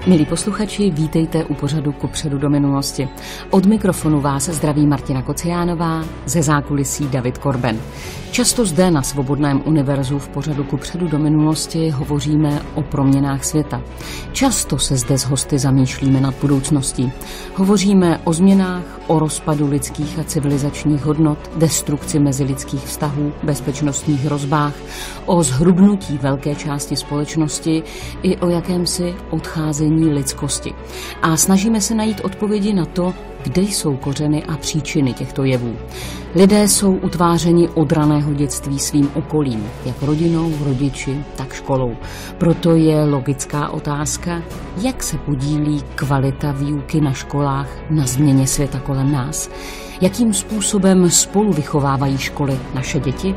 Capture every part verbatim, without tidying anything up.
Milí posluchači, vítejte u pořadu Kupředu do minulosti. Od mikrofonu vás zdraví Martina Kociánová, ze zákulisí David Korben. Často zde na Svobodném univerzu v pořadu Kupředu do minulosti hovoříme o proměnách světa. Často se zde s hosty zamýšlíme nad budoucností. Hovoříme o změnách, o rozpadu lidských a civilizačních hodnot, destrukci mezilidských vztahů, bezpečnostních hrozbách, o zhrubnutí velké části společnosti i o jakémsi odcházení lidskosti. A snažíme se najít odpovědi na to, kde jsou kořeny a příčiny těchto jevů. Lidé jsou utvářeni od raného dětství svým okolím, jak rodinou, rodiči, tak školou. Proto je logická otázka, jak se podílí kvalita výuky na školách na změně světa kolem nás. Jakým způsobem spolu vychovávají školy naše děti?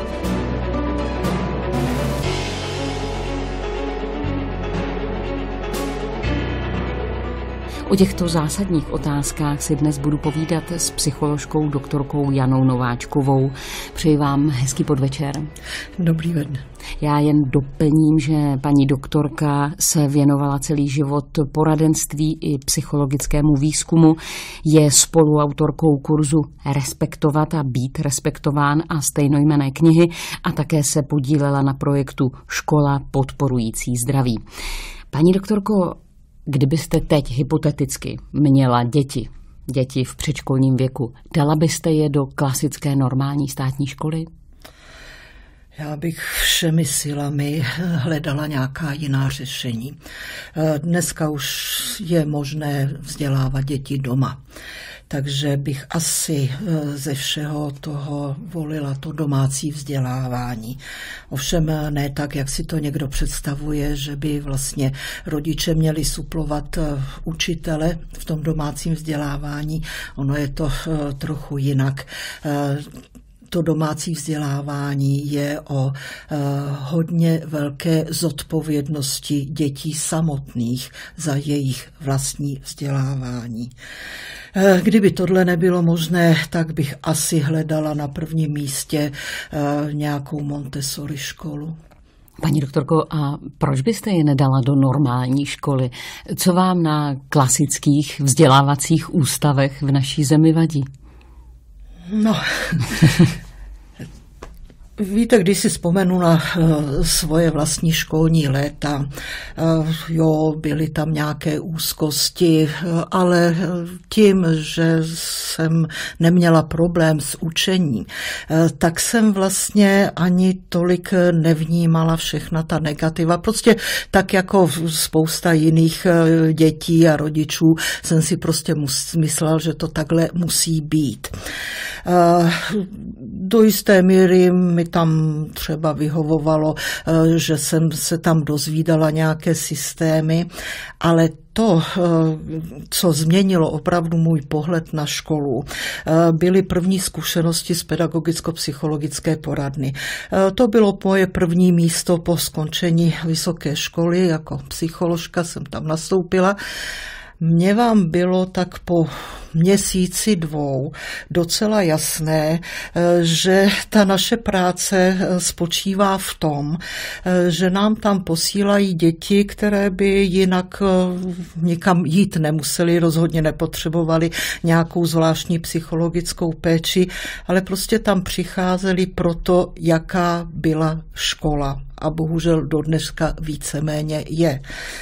O těchto zásadních otázkách si dnes budu povídat s psycholožkou doktorkou Janou Nováčkovou. Přeji vám hezký podvečer. Dobrý den. Já jen doplním, že paní doktorka se věnovala celý život poradenství i psychologickému výzkumu. Je spoluautorkou kurzu Respektovat a být respektován a stejnojmenné knihy a také se podílela na projektu Škola podporující zdraví. Paní doktorko, kdybyste teď hypoteticky měla děti, děti v předškolním věku, dala byste je do klasické normální státní školy? Já bych všemi silami hledala nějaká jiná řešení. Dneska už je možné vzdělávat děti doma. Takže bych asi ze všeho toho volila to domácí vzdělávání. Ovšem ne tak, jak si to někdo představuje, že by vlastně rodiče měli suplovat učitele v tom domácím vzdělávání. Ono je to trochu jinak. To domácí vzdělávání je o uh, hodně velké zodpovědnosti dětí samotných za jejich vlastní vzdělávání. Uh, kdyby tohle nebylo možné, tak bych asi hledala na prvním místě uh, nějakou Montessori školu. Paní doktorko, a proč byste je nedala do normální školy? Co vám na klasických vzdělávacích ústavech v naší zemi vadí? No, víte, když si vzpomenu na uh, svoje vlastní školní léta, uh, jo, byly tam nějaké úzkosti, uh, ale tím, že jsem neměla problém s učením, uh, tak jsem vlastně ani tolik nevnímala všechna ta negativa. Prostě tak jako spousta jiných uh, dětí a rodičů jsem si prostě mus, myslel, že to takhle musí být. Uh, do jisté míry mi tam třeba vyhovovalo, že jsem se tam dozvídala nějaké systémy, ale to, co změnilo opravdu můj pohled na školu, byly první zkušenosti z pedagogicko-psychologické poradny. To bylo moje první místo po skončení vysoké školy, jako psycholožka jsem tam nastoupila. Mně vám bylo tak po měsíci dvou docela jasné, že ta naše práce spočívá v tom, že nám tam posílají děti, které by jinak nikam jít nemuseli, rozhodně nepotřebovali nějakou zvláštní psychologickou péči, ale prostě tam přicházeli proto, jaká byla škola. A bohužel do dneška víceméně je.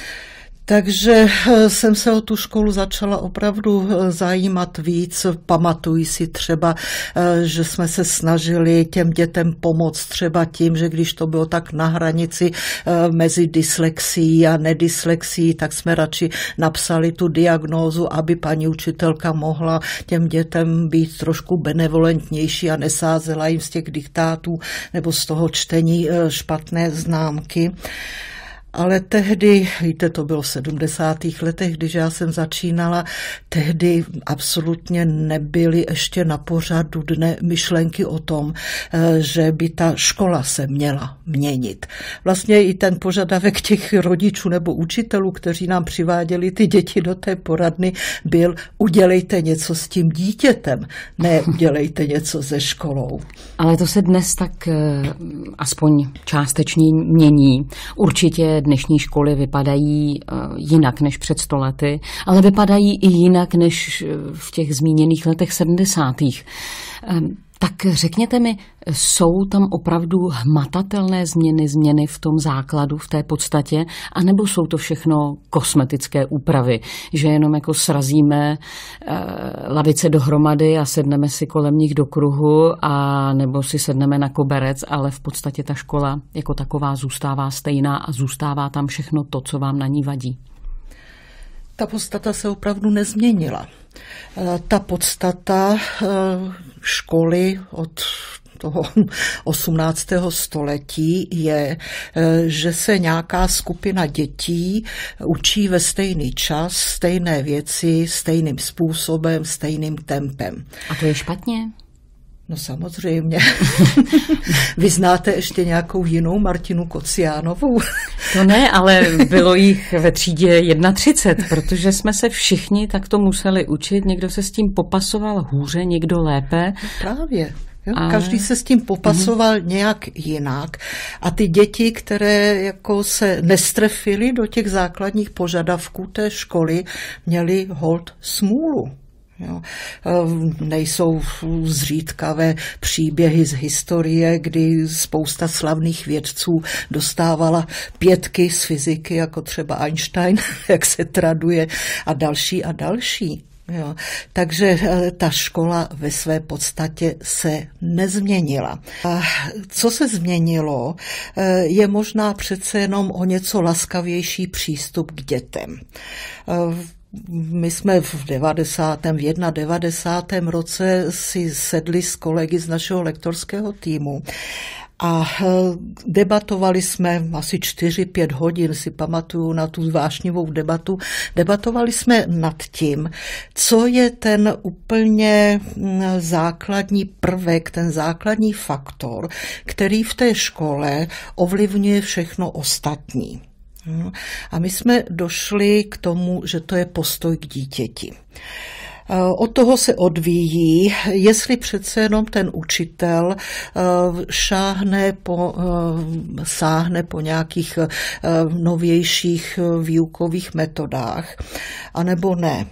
Takže jsem se o tu školu začala opravdu zajímat víc. Pamatuji si třeba, že jsme se snažili těm dětem pomoct třeba tím, že když to bylo tak na hranici mezi dyslexií a nedyslexií, tak jsme radši napsali tu diagnózu, aby paní učitelka mohla těm dětem být trošku benevolentnější a nesázela jim z těch diktátů nebo z toho čtení špatné známky. Ale tehdy, víte, to bylo v sedmdesátých letech, když já jsem začínala, tehdy absolutně nebyly ještě na pořadu dne myšlenky o tom, že by ta škola se měla měnit. Vlastně i ten požadavek těch rodičů nebo učitelů, kteří nám přiváděli ty děti do té poradny, byl udělejte něco s tím dítětem, ne udělejte něco se školou. Ale to se dnes tak aspoň částečně mění. Určitě že dnešní školy vypadají jinak než před sto lety, ale vypadají i jinak než v těch zmíněných letech sedmdesátých. Tak řekněte mi, jsou tam opravdu hmatatelné změny, změny v tom základu, v té podstatě, anebo jsou to všechno kosmetické úpravy, že jenom jako srazíme lavice dohromady a sedneme si kolem nich do kruhu, a nebo si sedneme na koberec, ale v podstatě ta škola jako taková zůstává stejná a zůstává tam všechno to, co vám na ní vadí? Ta podstata se opravdu nezměnila. Ta podstata školy od toho osmnáctého století je, že se nějaká skupina dětí učí ve stejný čas, stejné věci, stejným způsobem, stejným tempem. A to je špatně? No samozřejmě. Vy znáte ještě nějakou jinou Martinu Kociánovou? To ne, ale bylo jich ve třídě třicet jedna, protože jsme se všichni takto museli učit. Někdo se s tím popasoval hůře, někdo lépe. Právě. Jo, ale... Každý se s tím popasoval mm. nějak jinak. A ty děti, které jako se nestrefily do těch základních požadavků té školy, měly holt smůlu. Jo. Nejsou zřídkavé příběhy z historie, kdy spousta slavných vědců dostávala pětky z fyziky, jako třeba Einstein, jak se traduje, a další a další. Jo. Takže ta škola ve své podstatě se nezměnila. A co se změnilo, je možná přece jenom o něco laskavější přístup k dětem. My jsme v devadesátém, v devadesátém prvním roce si sedli s kolegy z našeho lektorského týmu a debatovali jsme asi čtyři pět hodin, si pamatuju na tu vášnivou debatu, debatovali jsme nad tím, co je ten úplně základní prvek, ten základní faktor, který v té škole ovlivňuje všechno ostatní. A my jsme došli k tomu, že to je postoj k dítěti. Od toho se odvíjí, jestli přece jenom ten učitel šáhne po, sáhne po nějakých novějších výukových metodách, anebo ne.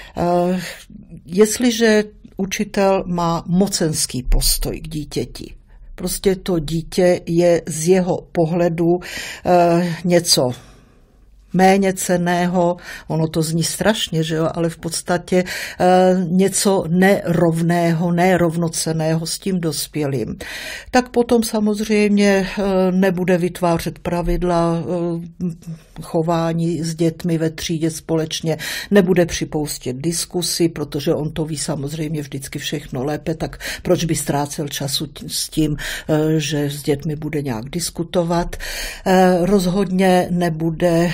Jestliže učitel má mocenský postoj k dítěti, prostě to dítě je z jeho pohledu e, něco méně cenného, ono to zní strašně, že jo, ale v podstatě e, něco nerovného, nerovnocenného s tím dospělým. Tak potom samozřejmě e, nebude vytvářet pravidla e, chování s dětmi ve třídě společně, nebude připouštět diskusy, protože on to ví samozřejmě vždycky všechno lépe, tak proč by ztrácel času s tím, e, že s dětmi bude nějak diskutovat. E, rozhodně nebude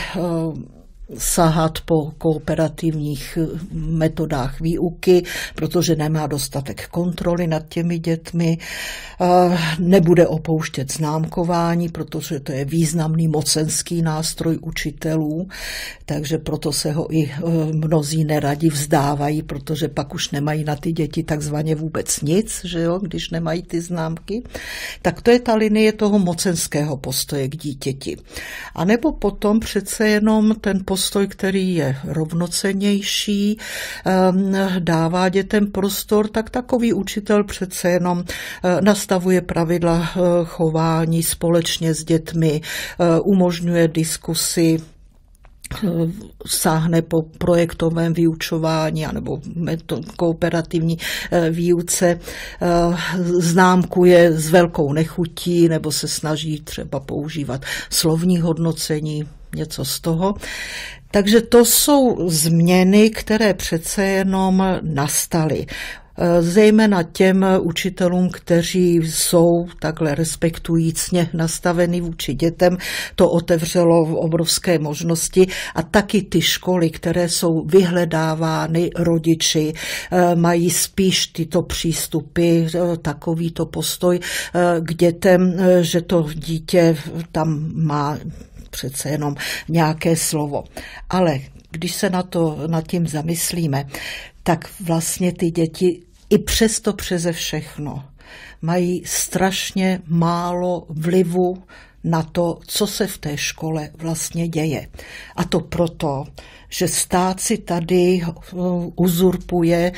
sahat po kooperativních metodách výuky, protože nemá dostatek kontroly nad těmi dětmi, nebude opouštět známkování, protože to je významný mocenský nástroj učitelů, takže proto se ho i mnozí neradi vzdávají, protože pak už nemají na ty děti takzvaně vůbec nic, že jo, když nemají ty známky. Tak to je ta linie toho mocenského postoje k dítěti. A nebo potom přece jenom ten postoj, který je rovnocennější, dává dětem prostor, tak takový učitel přece jenom nastavuje pravidla chování společně s dětmi, umožňuje diskusy, sáhne po projektovém vyučování anebo kooperativní výuce, známkuje s velkou nechutí nebo se snaží třeba používat slovní hodnocení, něco z toho. Takže to jsou změny, které přece jenom nastaly. Zejména těm učitelům, kteří jsou takhle respektujícně nastaveni vůči dětem, to otevřelo obrovské možnosti a taky ty školy, které jsou vyhledávány rodiči, mají spíš tyto přístupy, takovýto postoj k dětem, že to dítě tam má přece jenom nějaké slovo. Ale když se na to, nad tím zamyslíme, tak vlastně ty děti i přesto přeze všechno mají strašně málo vlivu na to, co se v té škole vlastně děje. A to proto, že stát si tady uzurpuje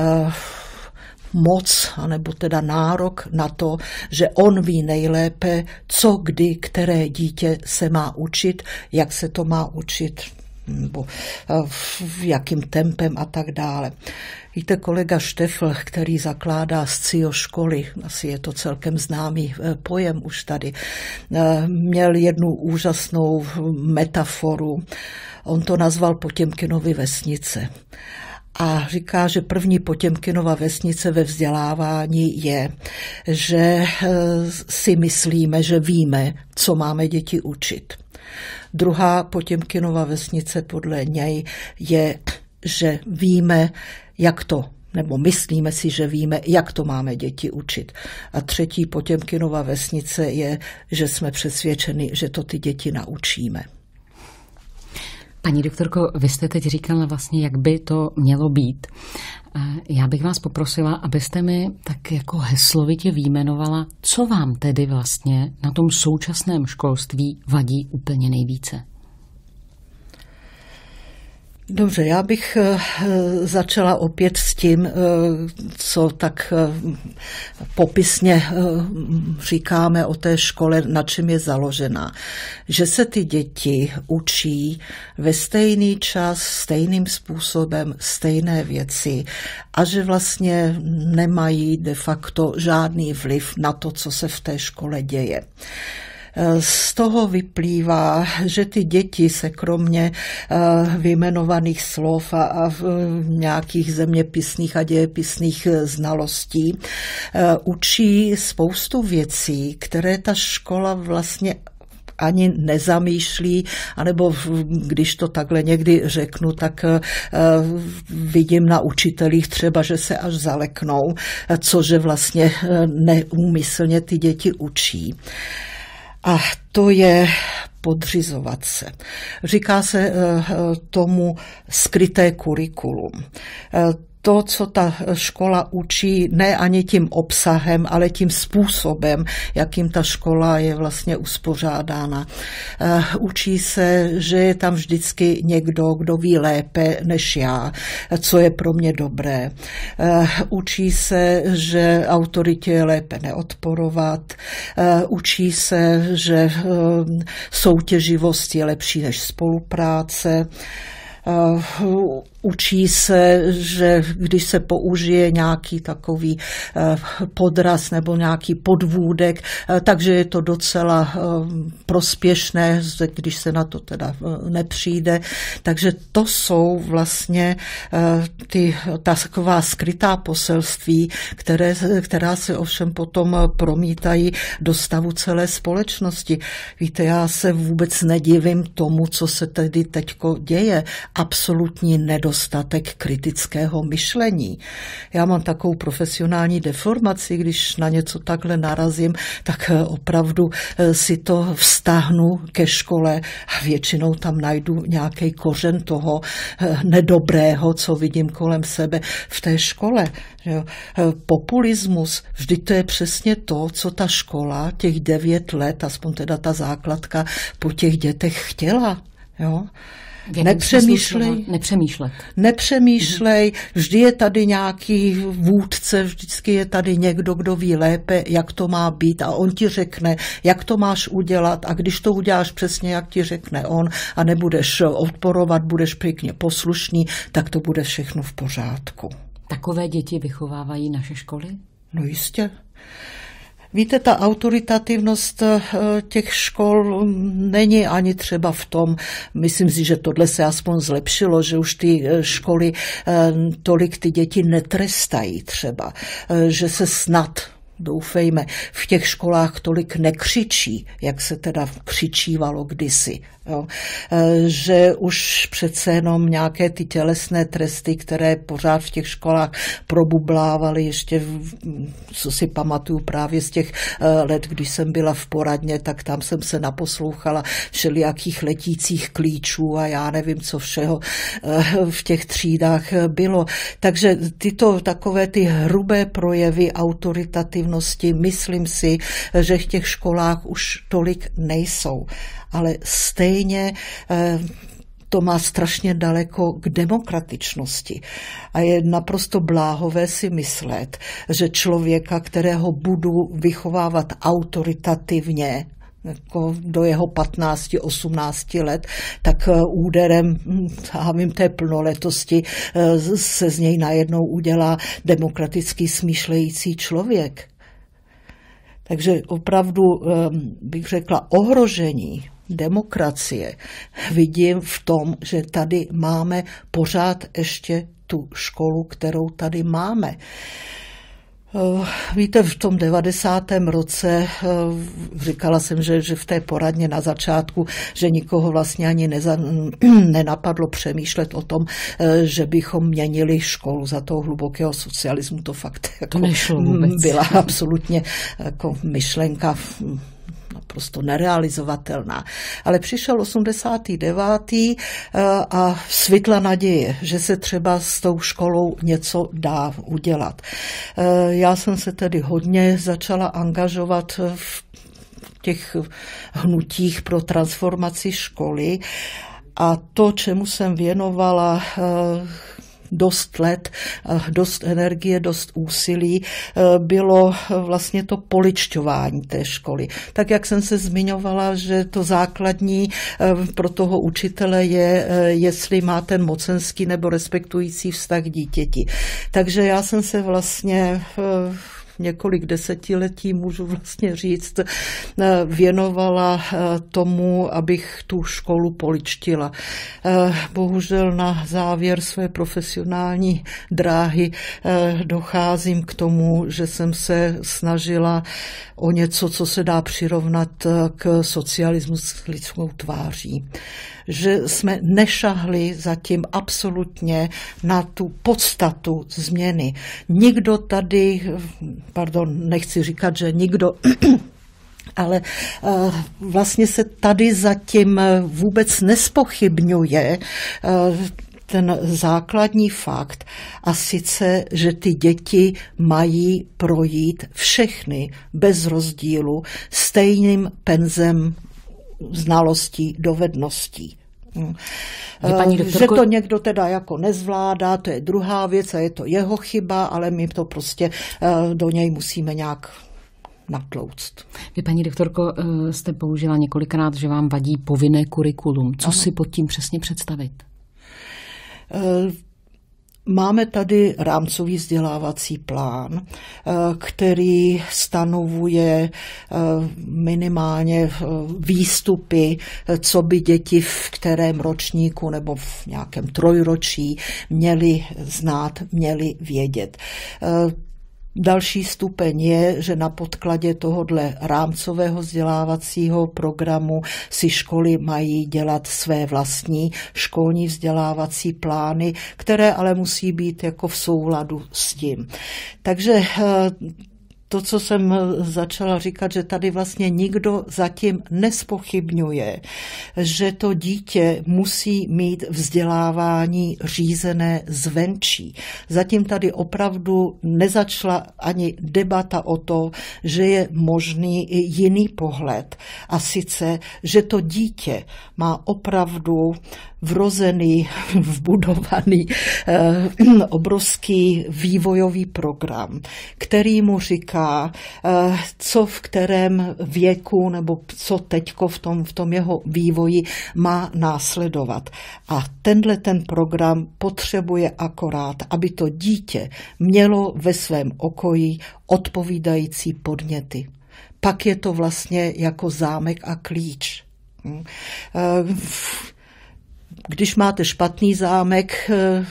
moc, anebo teda nárok na to, že on ví nejlépe, co kdy, které dítě se má učit, jak se to má učit, nebo v jakým tempem a tak dále. Víte, kolega Štefl, který zakládá Scio školy, asi je to celkem známý pojem už tady, měl jednu úžasnou metaforu. On to nazval Potěmkinovy vesnice. A říká, že první Potěmkinova vesnice ve vzdělávání je, že si myslíme, že víme, co máme děti učit. Druhá Potěmkinova vesnice podle něj je, že víme, jak to, nebo myslíme si, že víme, jak to máme děti učit. A třetí Potěmkinova vesnice je, že jsme přesvědčeni, že to ty děti naučíme. Paní doktorko, vy jste teď říkala vlastně, jak by to mělo být. Já bych vás poprosila, abyste mi tak jako heslovitě vyjmenovala, co vám tedy vlastně na tom současném školství vadí úplně nejvíce. Dobře, já bych začala opět s tím, co tak popisně říkáme o té škole, na čem je založená. Že se ty děti učí ve stejný čas, stejným způsobem, stejné věci a že vlastně nemají de facto žádný vliv na to, co se v té škole děje. Z toho vyplývá, že ty děti se kromě vyjmenovaných slov a nějakých zeměpisných a dějepisných znalostí učí spoustu věcí, které ta škola vlastně ani nezamýšlí, anebo když to takhle někdy řeknu, tak vidím na učitelích třeba, že se až zaleknou, cože vlastně neúmyslně ty děti učí. A to je podřizovat se. Říká se tomu skryté kurikulum. To, co ta škola učí, ne ani tím obsahem, ale tím způsobem, jakým ta škola je vlastně uspořádána. Učí se, že je tam vždycky někdo, kdo ví lépe než já, co je pro mě dobré. Učí se, že autoritě je lépe neodporovat. Učí se, že soutěživost je lepší než spolupráce. Učí se, že když se použije nějaký takový podraz nebo nějaký podvůdek, takže je to docela prospěšné, když se na to teda nepřijde. Takže to jsou vlastně ty taková skrytá poselství, které, která se ovšem potom promítají do stavu celé společnosti. Víte, já se vůbec nedivím tomu, co se tedy teďko děje. Absolutní nedostatek dostatek kritického myšlení. Já mám takovou profesionální deformaci, když na něco takhle narazím, tak opravdu si to vztáhnu ke škole a většinou tam najdu nějaký kořen toho nedobrého, co vidím kolem sebe v té škole. Populismus, vždyť to je přesně to, co ta škola těch devět let, aspoň teda ta základka, po těch dětech chtěla. Jo? Nepřemýšlej, nepřemýšlet. Nepřemýšlej, vždy je tady nějaký vůdce, vždycky je tady někdo, kdo ví lépe, jak to má být a on ti řekne, jak to máš udělat a když to uděláš přesně, jak ti řekne on a nebudeš odporovat, budeš pěkně poslušný, tak to bude všechno v pořádku. Takové děti vychovávají naše školy? No jistě. Víte, ta autoritativnost těch škol není ani třeba v tom, myslím si, že tohle se aspoň zlepšilo, že už ty školy tolik ty děti netrestají třeba, že se snad, doufejme, v těch školách tolik nekřičí, jak se teda křičívalo kdysi. Jo. Že už přece jenom nějaké ty tělesné tresty, které pořád v těch školách probublávaly, ještě, co si pamatuju právě z těch let, když jsem byla v poradně, tak tam jsem se naposlouchala všelijakých letících klíčů a já nevím, co všeho v těch třídách bylo. Takže tyto takové ty hrubé projevy autoritativnosti podobnosti. Myslím si, že v těch školách už tolik nejsou, ale stejně to má strašně daleko k demokratičnosti. A je naprosto bláhové si myslet, že člověka, kterého budu vychovávat autoritativně, jako do jeho patnácti osmnácti let, tak úderem hávím té plnoletosti se z něj najednou udělá demokraticky smýšlející člověk. Takže opravdu bych řekla ohrožení demokracie vidím v tom, že tady máme pořád ještě tu školu, kterou tady máme. Víte, v tom devadesátém roce říkala jsem, že, že v té poradně na začátku, že nikoho vlastně ani neza, nenapadlo přemýšlet o tom, že bychom měnili školu za toho hlubokého socialismu. To fakt jako byla absolutně jako myšlenka naprosto nerealizovatelná. Ale přišel osmdesátý devátý a svitla naděje, že se třeba s tou školou něco dá udělat. Já jsem se tedy hodně začala angažovat v těch hnutích pro transformaci školy a to, čemu jsem věnovala dost let, dost energie, dost úsilí, bylo vlastně to poličťování té školy. Tak, jak jsem se zmiňovala, že to základní pro toho učitele je, jestli má ten mocenský nebo respektující vztah k dítěti. Takže já jsem se vlastně několik desetiletí, můžu vlastně říct, věnovala tomu, abych tu školu poličtila. Bohužel na závěr své profesionální dráhy docházím k tomu, že jsem se snažila o něco, co se dá přirovnat k socialismu s lidskou tváří. Že jsme nešahli zatím absolutně na tu podstatu změny. Nikdo tady, pardon, nechci říkat, že nikdo, ale vlastně se tady zatím vůbec nespochybňuje ten základní fakt, a sice, že ty děti mají projít všechny bez rozdílu stejným penzem znalostí, dovedností. Paní doktorko... Že to někdo teda jako nezvládá, to je druhá věc a je to jeho chyba, ale my to prostě do něj musíme nějak natlouct. Vy, paní doktorko, jste použila několikrát, že vám vadí povinné kurikulum. Co ano. si pod tím přesně představit? Máme tady rámcový vzdělávací plán, který stanovuje minimálně výstupy, co by děti v kterém ročníku nebo v nějakém trojročí měly znát, měly vědět. Další stupeň je, že na podkladě tohodle rámcového vzdělávacího programu si školy mají dělat své vlastní školní vzdělávací plány, které ale musí být jako v souladu s tím. Takže to, co jsem začala říkat, že tady vlastně nikdo zatím nespochybňuje, že to dítě musí mít vzdělávání řízené zvenčí. Zatím tady opravdu nezačala ani debata o to, že je možný i jiný pohled. A sice, že to dítě má opravdu vrozený, vbudovaný eh, obrovský vývojový program, který mu říká, eh, co v kterém věku nebo co teďko v tom, v tom jeho vývoji má následovat. A tenhle ten program potřebuje akorát, aby to dítě mělo ve svém okolí odpovídající podněty. Pak je to vlastně jako zámek a klíč. Eh, Když máte špatný zámek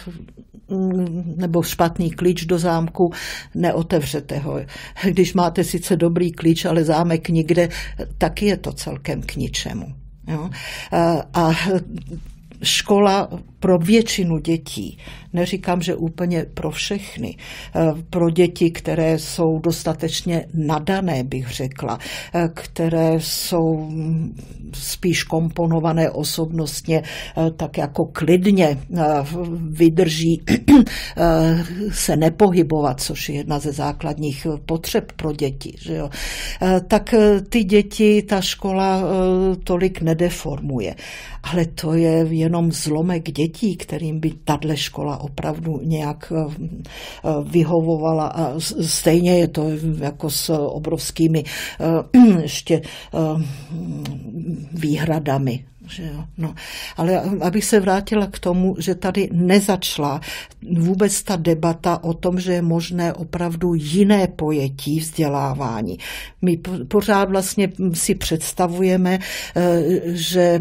nebo špatný klíč do zámku, neotevřete ho. Když máte sice dobrý klíč, ale zámek nikde, taky je to celkem k ničemu. Jo? A škola pro většinu dětí, neříkám, že úplně pro všechny, pro děti, které jsou dostatečně nadané, bych řekla, které jsou spíš komponované osobnostně, tak jako klidně vydrží se nepohybovat, což je jedna ze základních potřeb pro děti, že jo? Tak ty děti ta škola tolik nedeformuje. Ale to je jenom zlomek dětí, kterým by tato škola opravdu nějak vyhovovala. A stejně je to jako s obrovskými ještě výhradami. Že jo? No. Ale abych se vrátila k tomu, že tady nezačala vůbec ta debata o tom, že je možné opravdu jiné pojetí vzdělávání. My pořád vlastně si představujeme, že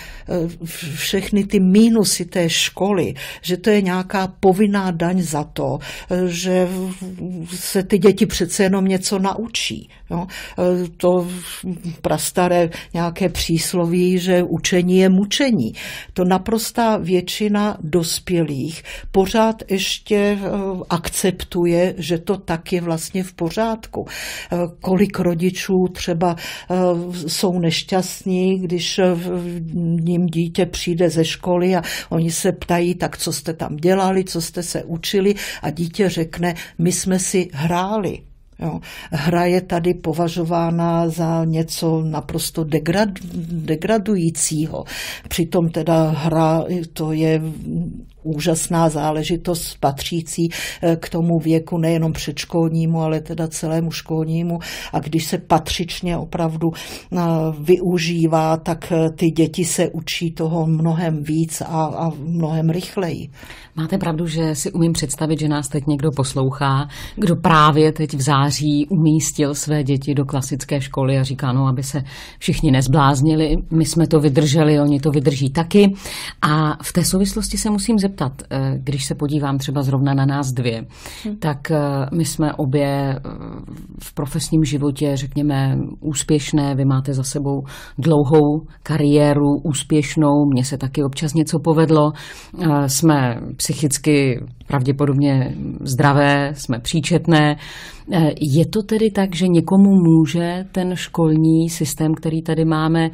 všechny ty mínusy té školy, že to je nějaká povinná daň za to, že se ty děti přece jenom něco naučí. Jo? To prastaré nějaké přísloví, že učení je mučení. To naprostá většina dospělých pořád ještě akceptuje, že to tak je vlastně v pořádku. Kolik rodičů třeba jsou nešťastní, když ním dítě přijde ze školy a oni se ptají, tak co jste tam dělali, co jste se učili, a dítě řekne, my jsme si hráli. Jo. Hra je tady považována za něco naprosto degrad, degradujícího. Přitom teda hra to je úžasná záležitost patřící k tomu věku nejenom předškolnímu, ale teda celému školnímu. A když se patřičně opravdu využívá, tak ty děti se učí toho mnohem víc a, a mnohem rychleji. Máte pravdu, že si umím představit, že nás teď někdo poslouchá, kdo právě teď v září umístil své děti do klasické školy a říká, no, aby se všichni nezbláznili, my jsme to vydrželi, oni to vydrží taky. A v té souvislosti se musím zeptat, když se podívám třeba zrovna na nás dvě, hmm. tak my jsme obě v profesním životě, řekněme, úspěšné, vy máte za sebou dlouhou kariéru, úspěšnou, mně se taky občas něco povedlo, jsme psychicky pravděpodobně zdravé, jsme příčetné. Je to tedy tak, že někomu může ten školní systém, který tady máme,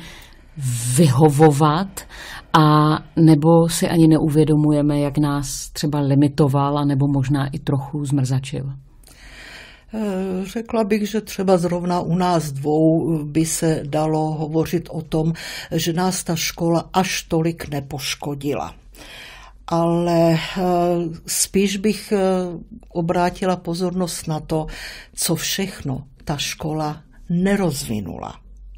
vyhovovat, a nebo si ani neuvědomujeme, jak nás třeba limitoval, a nebo možná i trochu zmrzačil? Řekla bych, že třeba zrovna u nás dvou by se dalo hovořit o tom, že nás ta škola až tolik nepoškodila. Ale spíš bych obrátila pozornost na to, co všechno ta škola nerozvinula.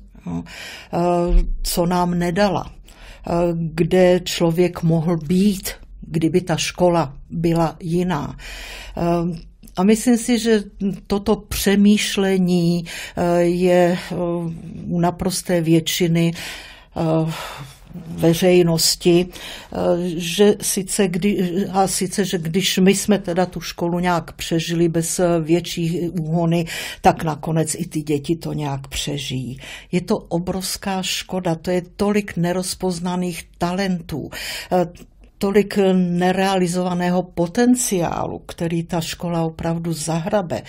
Co nám nedala. Kde člověk mohl být, kdyby ta škola byla jiná. A myslím si, že toto přemýšlení je u naprosté většiny veřejnosti, že sice, kdy, a sice, že když my jsme teda tu školu nějak přežili bez větší úhony, tak nakonec i ty děti to nějak přežijí. Je to obrovská škoda, to je tolik nerozpoznaných talentů, tolik nerealizovaného potenciálu, který ta škola opravdu zahrabe.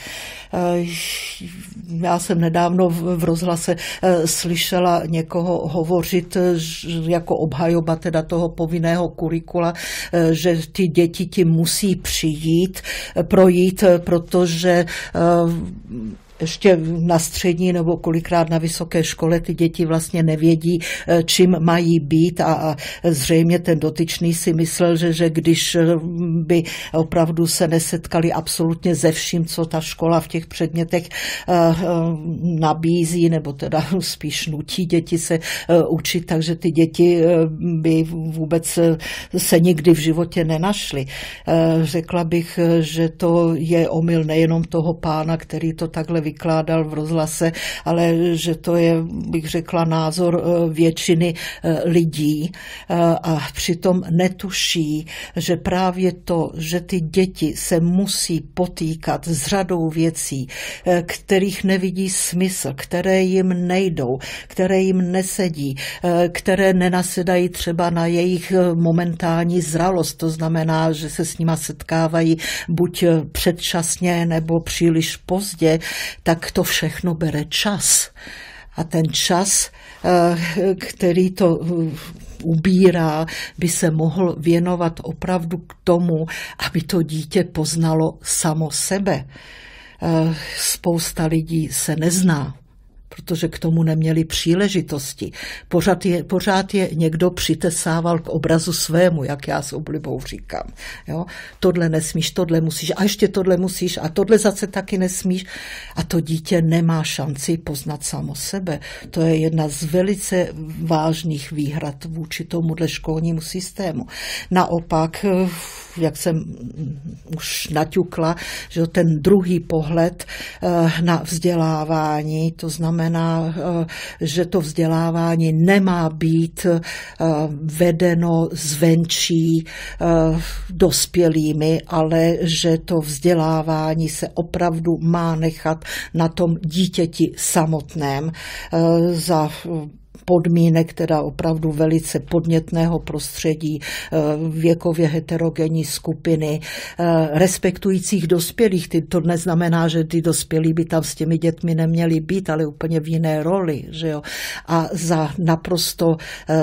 Já jsem nedávno v rozhlase slyšela někoho hovořit jako obhajoba teda toho povinného kurikula, že ty děti tím musí přijít, projít, protože ještě na střední nebo kolikrát na vysoké škole ty děti vlastně nevědí, čím mají být, a zřejmě ten dotyčný si myslel, že, že když by opravdu se nesetkali absolutně ze vším, co ta škola v těch předmětech nabízí, nebo teda spíš nutí děti se učit, takže ty děti by vůbec se nikdy v životě nenašly. Řekla bych, že to je omyl nejenom toho pána, který to takhle vykládal v rozhlase, ale že to je, bych řekla, názor většiny lidí a přitom netuší, že právě to, že ty děti se musí potýkat s řadou věcí, kterých nevidí smysl, které jim nejdou, které jim nesedí, které nenasedají třeba na jejich momentální zralost. To znamená, že se s nima setkávají buď předčasně nebo příliš pozdě, tak to všechno bere čas. A ten čas, který to ubírá, by se mohl věnovat opravdu k tomu, aby to dítě poznalo samo sebe. Spousta lidí se nezná, protože k tomu neměli příležitosti. Pořád je, pořád je někdo přitesával k obrazu svému, jak já s oblibou říkám. Jo? Tohle nesmíš, tohle musíš, a ještě tohle musíš, a tohle zase taky nesmíš. A to dítě nemá šanci poznat samo sebe. To je jedna z velice vážných výhrad vůči tomuhle školnímu systému. Naopak, jak jsem už naťukla, že ten druhý pohled na vzdělávání, to znamená, znamená, že to vzdělávání nemá být vedeno zvenčí dospělými, ale že to vzdělávání se opravdu má nechat na tom dítěti samotném za podmínek teda opravdu velice podnětného prostředí, věkově heterogenní skupiny, respektujících dospělých. To neznamená, že ty dospělí by tam s těmi dětmi neměli být, ale úplně v jiné roli. Že jo? A za naprosto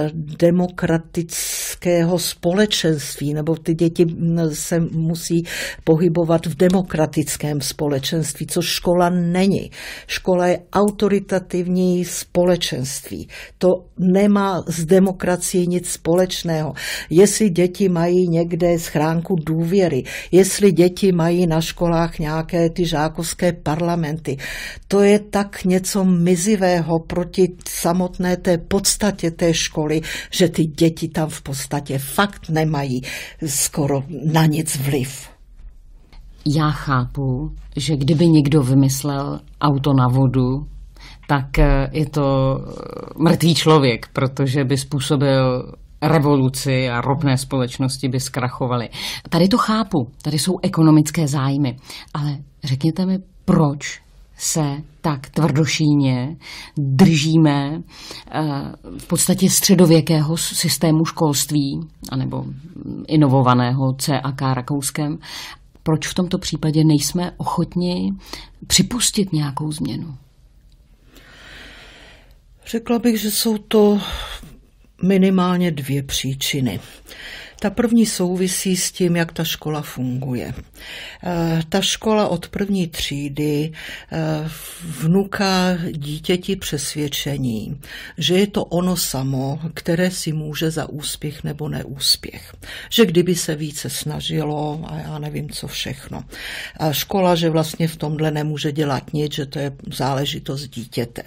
demokratického společenství, nebo ty děti se musí pohybovat v demokratickém společenství, což škola není. Škola je autoritativní společenství. To nemá s demokracií nic společného. Jestli děti mají někde schránku důvěry, jestli děti mají na školách nějaké ty žákovské parlamenty, to je tak něco mizivého proti samotné té podstatě té školy, že ty děti tam v podstatě fakt nemají skoro na nic vliv. Já chápu, že kdyby někdo vymyslel auto na vodu, tak je to mrtvý člověk, protože by způsobil revoluci a ropné společnosti by zkrachovaly. Tady to chápu, tady jsou ekonomické zájmy, ale řekněte mi, proč se tak tvrdošíjně držíme v podstatě středověkého systému školství, anebo inovovaného C A K Rakouskem. Proč v tomto případě nejsme ochotni připustit nějakou změnu? Řekla bych, že jsou to minimálně dvě příčiny. Ta první souvisí s tím, jak ta škola funguje. Ta škola od první třídy vnuká dítěti přesvědčení, že je to ono samo, které si může za úspěch nebo neúspěch. Že kdyby se více snažilo a já nevím co všechno. A škola, že vlastně v tomhle nemůže dělat nic, že to je záležitost dítěte.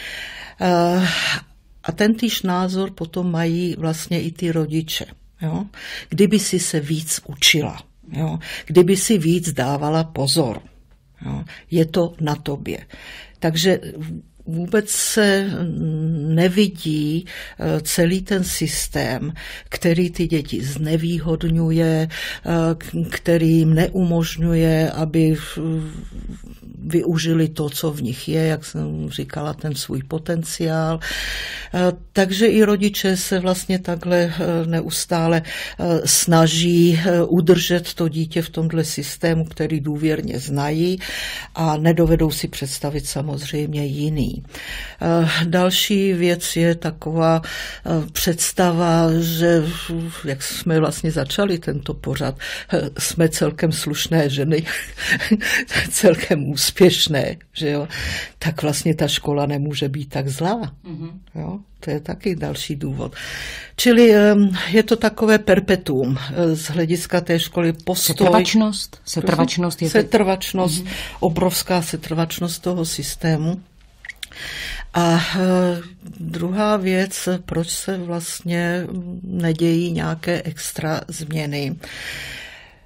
A tentýž názor potom mají vlastně i ty rodiče. Jo? Kdyby si se víc učila, jo? Kdyby si víc dávala pozor, jo? Je to na tobě. Takže vůbec se nevidí celý ten systém, který ty děti znevýhodňuje, který jim neumožňuje, aby využili to, co v nich je, jak jsem říkala, ten svůj potenciál. Takže i rodiče se vlastně takhle neustále snaží udržet to dítě v tomhle systému, který důvěrně znají a nedovedou si představit samozřejmě jiný. Další věc je taková představa, že jak jsme vlastně začali tento pořad, jsme celkem slušné ženy, celkem úspěšné, že jo, tak vlastně ta škola nemůže být tak zlá. Mm-hmm. Jo, to je taky další důvod. Čili je to takové perpetuum z hlediska té školy. Postoj. Setrvačnost? Setrvačnost je to... Setrvačnost, mm-hmm. obrovská setrvačnost toho systému. A druhá věc, proč se vlastně nedějí nějaké extra změny.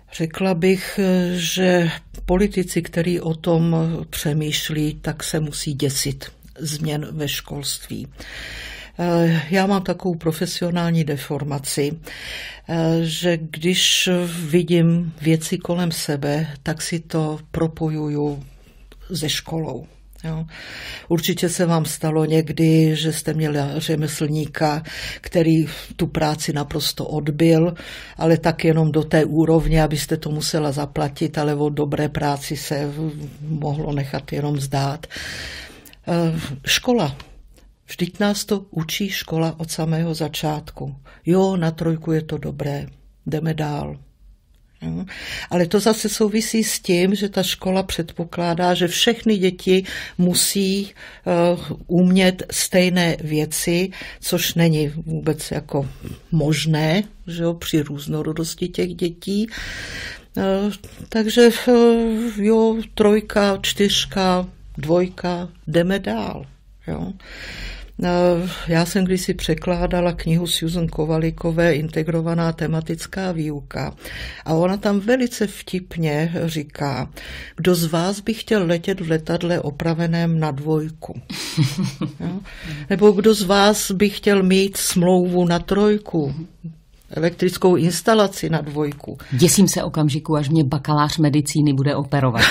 Řekla bych, že politici, kteří o tom přemýšlí, tak se musí děsit změn ve školství. Já mám takovou profesionální deformaci, že když vidím věci kolem sebe, tak si to propojuju se školou. Jo. Určitě se vám stalo někdy, že jste měli řemeslníka, který tu práci naprosto odbyl, ale tak jenom do té úrovně, abyste to musela zaplatit, ale o dobré práci se mohlo nechat jenom zdát. Škola. Vždyť nás to učí škola od samého začátku. Jo, na trojku je to dobré, jdeme dál. Jo. Ale to zase souvisí s tím, že ta škola předpokládá, že všechny děti musí uh, umět stejné věci, což není vůbec jako možné, že jo, při různorodosti těch dětí. Uh, takže uh, jo, trojka, čtyřka, dvojka, jdeme dál. Jo. Já jsem kdysi překládala knihu Susan Kovalikové Integrovaná tematická výuka a ona tam velice vtipně říká, kdo z vás by chtěl letět v letadle opraveném na dvojku? Jo? Nebo kdo z vás by chtěl mít smlouvu na trojku? Elektrickou instalaci na dvojku? Děsím se okamžiku, až mě bakalář medicíny bude operovat.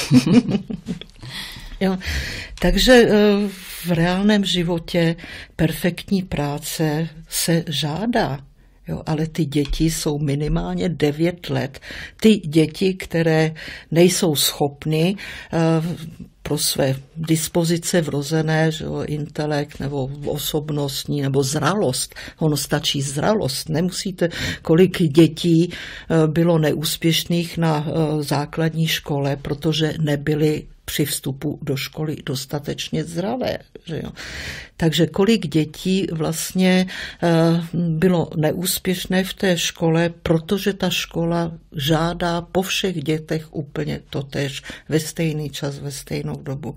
Jo, takže v reálném životě perfektní práce se žádá, jo, ale ty děti jsou minimálně devět let. Ty děti, které nejsou schopny pro své dispozice vrozené, že jo, intelekt nebo osobnostní nebo zralost. Ono stačí zralost. Nemusíte, kolik dětí bylo neúspěšných na základní škole, protože nebyly při vstupu do školy dostatečně zdravé. Že jo? Takže kolik dětí vlastně bylo neúspěšné v té škole, protože ta škola žádá po všech dětech úplně totéž ve stejný čas, ve stejnou dobu.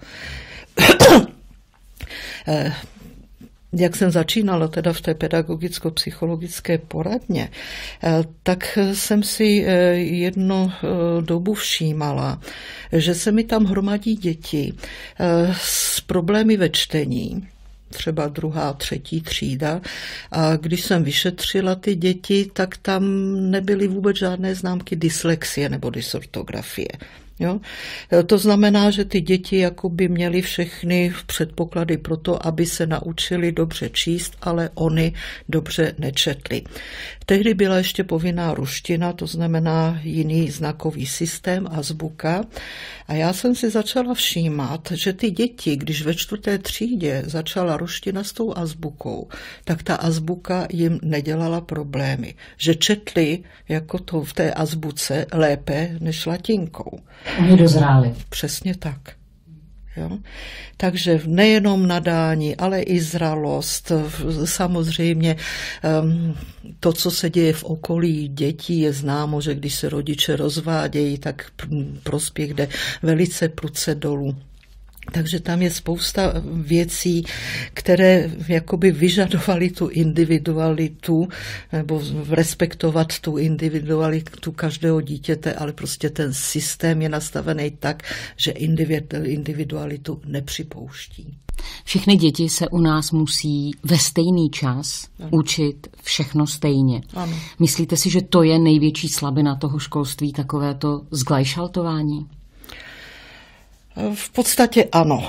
Jak jsem začínala teda v té pedagogicko-psychologické poradně, tak jsem si jednu dobu všímala, že se mi tam hromadí děti s problémy ve čtení, třeba druhá, třetí třída. A když jsem vyšetřila ty děti, tak tam nebyly vůbec žádné známky dyslexie nebo dysortografie. Jo? To znamená, že ty děti jakoby měly všechny předpoklady pro to, aby se naučili dobře číst, ale oni dobře nečetli. Tehdy byla ještě povinná ruština, to znamená jiný znakový systém, azbuka. A já jsem si začala všímat, že ty děti, když ve čtvrté třídě začala ruština s tou azbukou, tak ta azbuka jim nedělala problémy. Že četli jako to v té azbuce lépe než latinkou. Oni dozráli. Přesně tak. Jo? Takže nejenom nadání, ale i zralost. Samozřejmě to, co se děje v okolí dětí, je známo, že když se rodiče rozvádějí, tak prospěch jde velice prudce dolů. Takže tam je spousta věcí, které jakoby vyžadovaly tu individualitu nebo respektovat tu individualitu každého dítěte, ale prostě ten systém je nastavený tak, že individualitu nepřipouští. Všechny děti se u nás musí ve stejný čas ano. učit všechno stejně. Ano. Myslíte si, že to je největší slabina toho školství, takovéto zglajšaltování? V podstatě ano,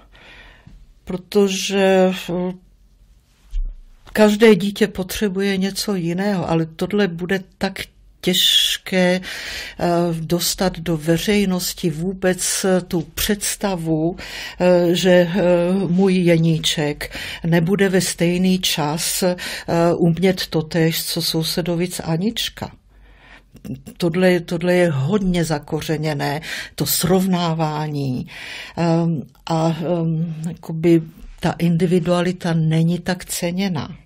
protože každé dítě potřebuje něco jiného, ale tohle bude tak těžké dostat do veřejnosti vůbec tu představu, že můj Jeníček nebude ve stejný čas umět totéž, co sousedovic Anička. Tohle, tohle je hodně zakořeněné, to srovnávání um, a um, jakoby ta individualita není tak ceněna.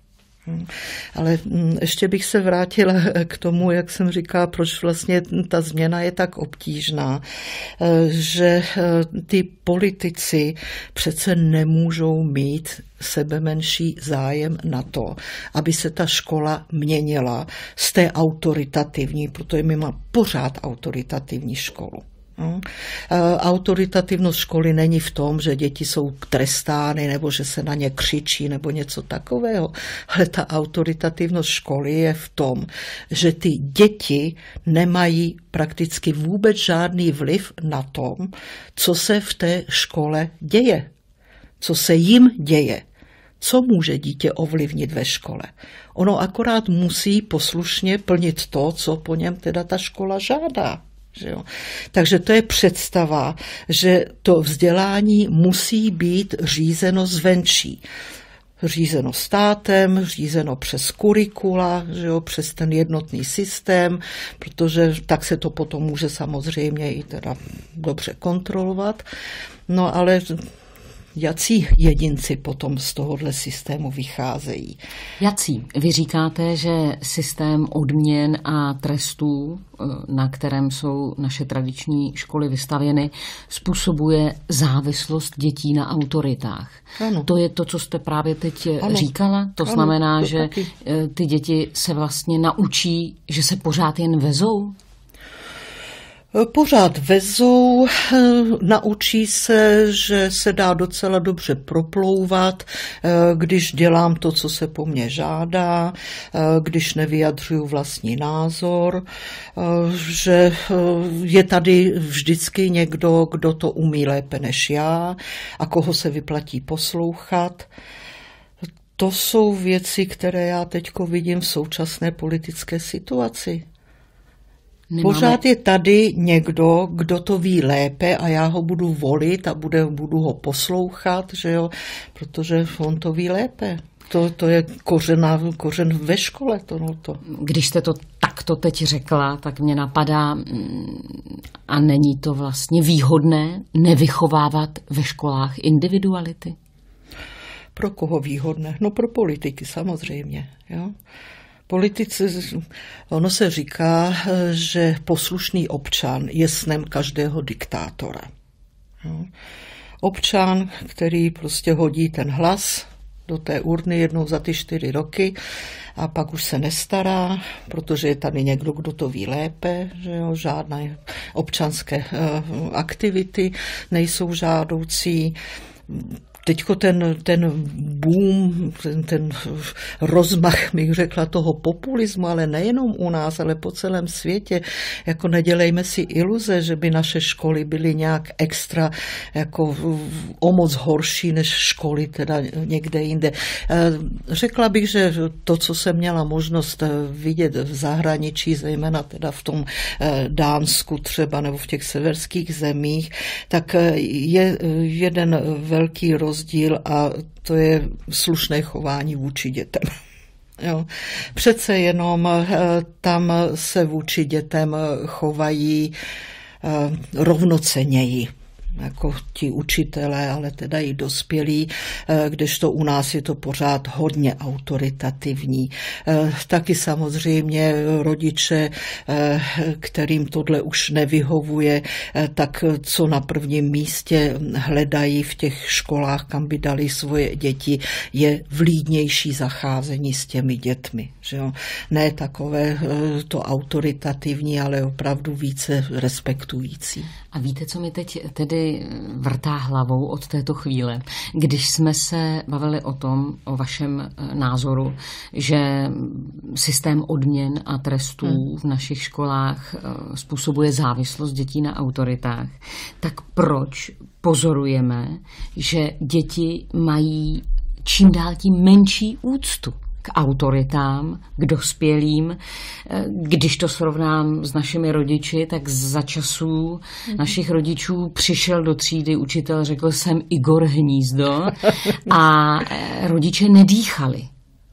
Ale ještě bych se vrátila k tomu, jak jsem říkala, proč vlastně ta změna je tak obtížná, že ty politici přece nemůžou mít sebemenší zájem na to, aby se ta škola měnila z té autoritativní, protože my máme pořád autoritativní školu. No. Autoritativnost školy není v tom, že děti jsou trestány nebo že se na ně křičí nebo něco takového, ale ta autoritativnost školy je v tom, že ty děti nemají prakticky vůbec žádný vliv na tom, co se v té škole děje, co se jim děje. Co může dítě ovlivnit ve škole? Ono akorát musí poslušně plnit to, co po něm teda ta škola žádá. Že jo? Takže to je představa, že to vzdělání musí být řízeno zvenčí. Řízeno státem, řízeno přes kurikula, že jo, přes ten jednotný systém, protože tak se to potom může samozřejmě i teda dobře kontrolovat. No ale jací jedinci potom z tohohle systému vycházejí? Jací? Vy říkáte, že systém odměn a trestů, na kterém jsou naše tradiční školy vystavěny, způsobuje závislost dětí na autoritách. Ano. To je to, co jste právě teď ano. říkala? To ano, znamená, to že taky. ty děti se vlastně naučí, že se pořád jen vezou? Pořád vezou, naučí se, že se dá docela dobře proplouvat, když dělám to, co se po mně žádá, když nevyjadřuju vlastní názor, že je tady vždycky někdo, kdo to umí lépe než já a koho se vyplatí poslouchat. To jsou věci, které já teďko vidím v současné politické situaci. Nemáme. Pořád je tady někdo, kdo to ví lépe a já ho budu volit a bude, budu ho poslouchat, že jo, protože on to ví lépe. To, to je kořena, kořen ve škole. To, no to. Když jste to takto teď řekla, tak mě napadá, a není to vlastně výhodné nevychovávat ve školách individuality? Pro koho výhodné? No pro politiky samozřejmě, jo. Politici, ono se říká, že poslušný občan je snem každého diktátora. Občan, který prostě hodí ten hlas do té urny jednou za ty čtyři roky a pak už se nestará, protože je tady někdo, kdo to ví lépe, že jo, žádné občanské aktivity nejsou žádoucí. Teďko ten, ten boom, ten, ten rozmach, bych řekla, toho populismu, ale nejenom u nás, ale po celém světě, jako nedělejme si iluze, že by naše školy byly nějak extra, jako o moc horší než školy teda někde jinde. Řekla bych, že to, co jsem měla možnost vidět v zahraničí, zejména teda v tom Dánsku třeba, nebo v těch severských zemích, tak je jeden velký rozdíl a to je slušné chování vůči dětem. Jo. Přece jenom tam se vůči dětem chovají rovnocenněji, jako ti učitelé, ale teda i dospělí, kdežto u nás je to pořád hodně autoritativní. Taky samozřejmě rodiče, kterým tohle už nevyhovuje, tak co na prvním místě hledají v těch školách, kam by dali svoje děti, je vlídnější zacházení s těmi dětmi. Že jo? Ne takové to autoritativní, ale opravdu více respektující. A víte, co mi teď tedy vrtá hlavou od této chvíle? Když jsme se bavili o tom, o vašem názoru, že systém odměn a trestů v našich školách způsobuje závislost dětí na autoritách, tak proč pozorujeme, že děti mají čím dál tím menší úctu k autoritám, k dospělým? Když to srovnám s našimi rodiči, tak za časů našich rodičů přišel do třídy učitel, řekl jsem Igor Hnízdo a rodiče nedýchali.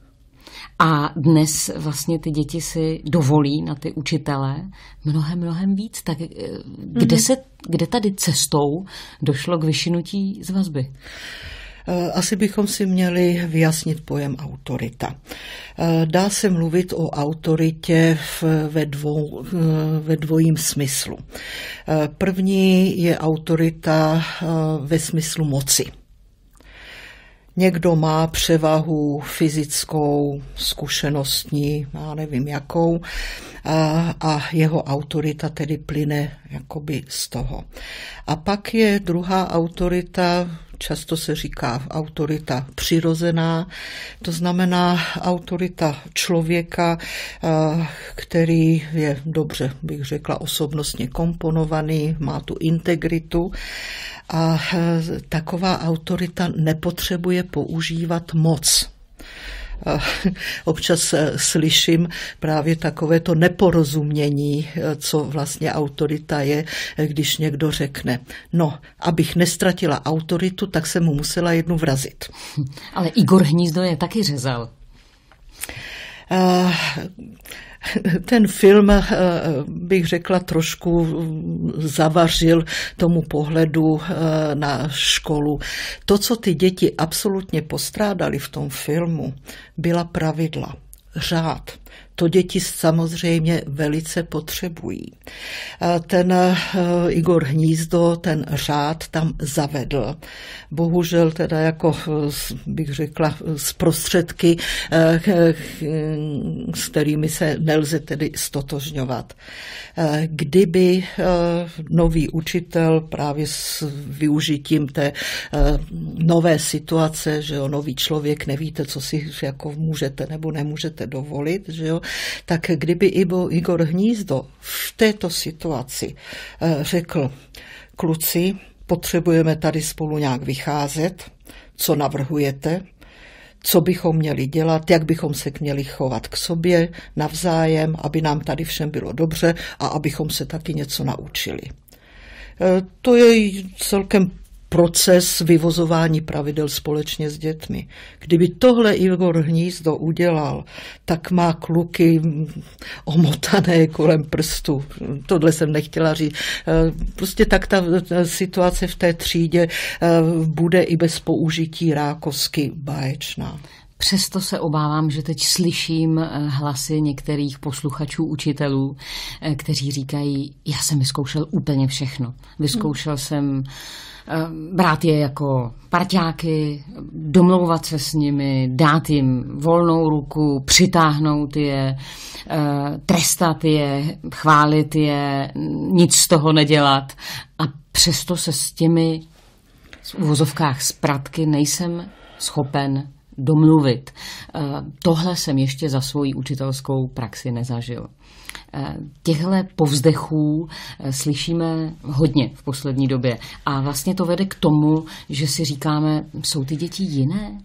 A dnes vlastně ty děti si dovolí na ty učitele mnohem, mnohem víc. Tak kde, se, kde tady cestou došlo k vyšinutí z vazby? Asi bychom si měli vyjasnit pojem autorita. Dá se mluvit o autoritě ve, dvou, ve dvojím smyslu. První je autorita ve smyslu moci. Někdo má převahu fyzickou, zkušenostní, já nevím jakou, a, a jeho autorita tedy plyne jakoby z toho. A pak je druhá autorita, často se říká autorita přirozená, to znamená autorita člověka, který je dobře, bych řekla, osobnostně komponovaný, má tu integritu a taková autorita nepotřebuje používat moc. Občas slyším právě takovéto neporozumění, co vlastně autorita je, když někdo řekne, no, abych nestratila autoritu, tak jsem mu musela jednu vrazit. Ale Igor Hnízdo je taky řezal. Uh, Ten film, bych řekla, trošku zavařil tomu pohledu na školu. To, co ty děti absolutně postrádali v tom filmu, byla pravidla, řád. To děti samozřejmě velice potřebují. Ten Igor Hnízdo ten řád tam zavedl. Bohužel teda jako, bych řekla, z prostředky, s kterými se nelze tedy stotožňovat. Kdyby nový učitel právě s využitím té nové situace, že jo, nový člověk, nevíte, co si jako můžete nebo nemůžete dovolit, že jo, tak kdyby Igor Hnízdo v této situaci řekl, kluci, potřebujeme tady spolu nějak vycházet, co navrhujete, co bychom měli dělat, jak bychom se měli chovat k sobě navzájem, aby nám tady všem bylo dobře a abychom se taky něco naučili. To je celkem proces vyvozování pravidel společně s dětmi. Kdyby tohle Igor Hnízdo udělal, tak má kluky omotané kolem prstu. Tohle jsem nechtěla říct. Prostě tak ta situace v té třídě bude i bez použití rákosky báječná. Přesto se obávám, že teď slyším hlasy některých posluchačů, učitelů, kteří říkají, já jsem vyzkoušel úplně všechno. Vyzkoušel hmm. jsem brát je jako parťáky, domlouvat se s nimi, dát jim volnou ruku, přitáhnout je, trestat je, chválit je, nic z toho nedělat. A přesto se s těmi v uvozovkách spratky nejsem schopen domluvit. Tohle jsem ještě za svoji učitelskou praxi nezažil. Těchto povzdechů slyšíme hodně v poslední době a vlastně to vede k tomu, že si říkáme, jsou ty děti jiné?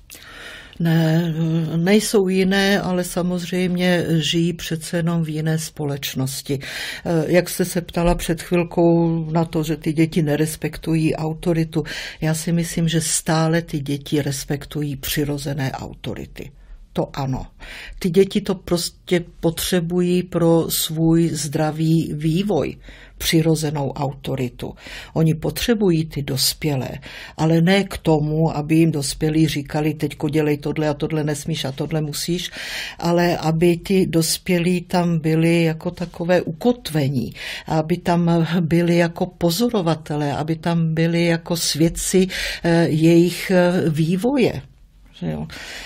Ne, nejsou jiné, ale samozřejmě žijí přece jenom v jiné společnosti. Jak jste se ptala před chvilkou na to, že ty děti nerespektují autoritu, já si myslím, že stále ty děti respektují přirozené autority. To ano. Ty děti to prostě potřebují pro svůj zdravý vývoj, přirozenou autoritu. Oni potřebují ty dospělé, ale ne k tomu, aby jim dospělí říkali, teďko dělej tohle a tohle nesmíš a tohle musíš, ale aby ty dospělí tam byli jako takové ukotvení, aby tam byli jako pozorovatelé, aby tam byli jako svědci jejich vývoje. Jo.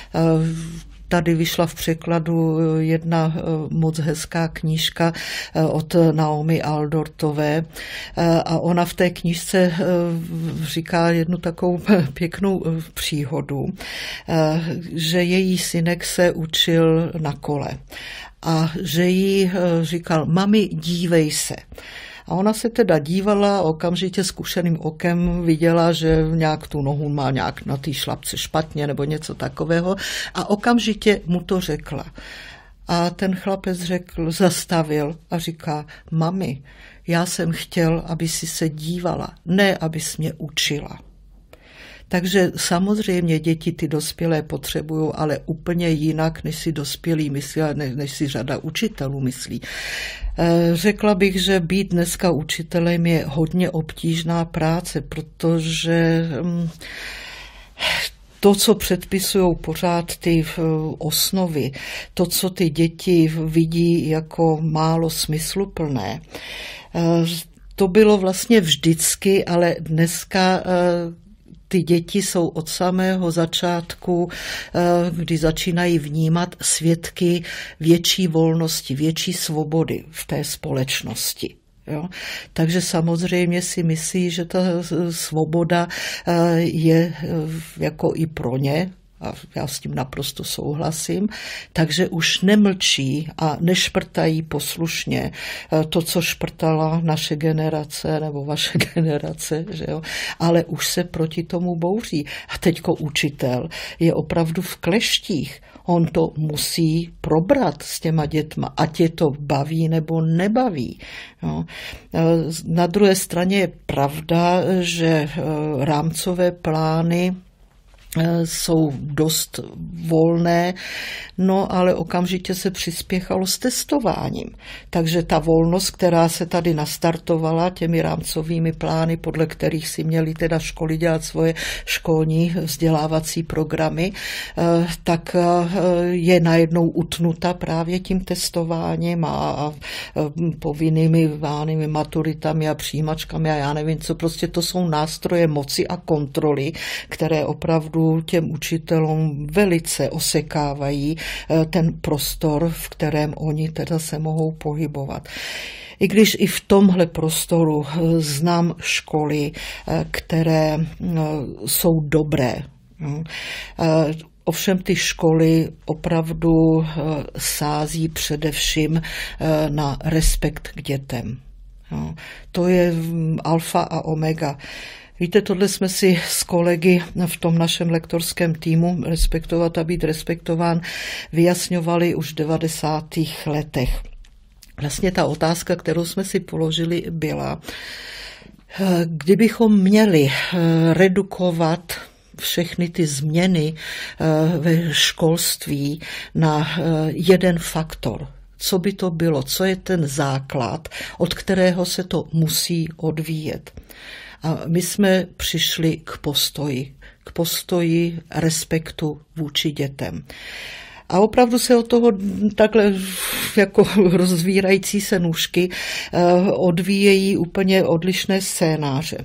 Tady vyšla v překladu jedna moc hezká knížka od Naomi Aldortové a ona v té knížce říká jednu takovou pěknou příhodu, že její synek se učil na kole a že jí říkal, mami, dívej se. A ona se teda dívala a okamžitě zkušeným okem viděla, že nějak tu nohu má nějak na té šlapce špatně nebo něco takového a okamžitě mu to řekla. A ten chlapec řekl, zastavil a říká, mami, já jsem chtěl, aby si se dívala, ne abys mě učila. Takže samozřejmě děti ty dospělé potřebují, ale úplně jinak, než si dospělí myslí, než si řada učitelů myslí. Řekla bych, že být dneska učitelem je hodně obtížná práce, protože To, co předpisují pořád ty osnovy, to, co ty děti vidí jako málo smysluplné, to bylo vlastně vždycky, ale dneska ty děti jsou od samého začátku, kdy začínají vnímat, svědky větší volnosti, větší svobody v té společnosti. Jo? Takže samozřejmě si myslí, že ta svoboda je jako i pro ně, a já s tím naprosto souhlasím, takže už nemlčí a nešprtají poslušně to, co šprtala naše generace nebo vaše generace, že jo? Ale už se proti tomu bouří. A teďko učitel je opravdu v kleštích. On to musí probrat s těma dětma, ať je to baví nebo nebaví. Jo. Na druhé straně je pravda, že rámcové plány jsou dost volné, no ale okamžitě se přispěchalo s testováním. Takže ta volnost, která se tady nastartovala těmi rámcovými plány, podle kterých si měly teda školy dělat svoje školní vzdělávací programy, tak je najednou utnuta právě tím testováním a povinnými vánými maturitami a přijímačkami a já nevím co, prostě to jsou nástroje moci a kontroly, které opravdu těm učitelům velice osekávají ten prostor, v kterém oni teda se mohou pohybovat. I když i v tomhle prostoru znám školy, které jsou dobré. Ovšem ty školy opravdu sází především na respekt k dětem. To je alfa a omega. Víte, tohle jsme si s kolegy v tom našem lektorském týmu Respektovat a být respektován vyjasňovali už v devadesátých letech. Vlastně ta otázka, kterou jsme si položili, byla, kdybychom měli redukovat všechny ty změny ve školství na jeden faktor, co by to bylo, co je ten základ, od kterého se to musí odvíjet. A my jsme přišli k postoji, k postoji respektu vůči dětem. A opravdu se od toho takhle jako rozvírající se nůžky odvíjejí úplně odlišné scénáře.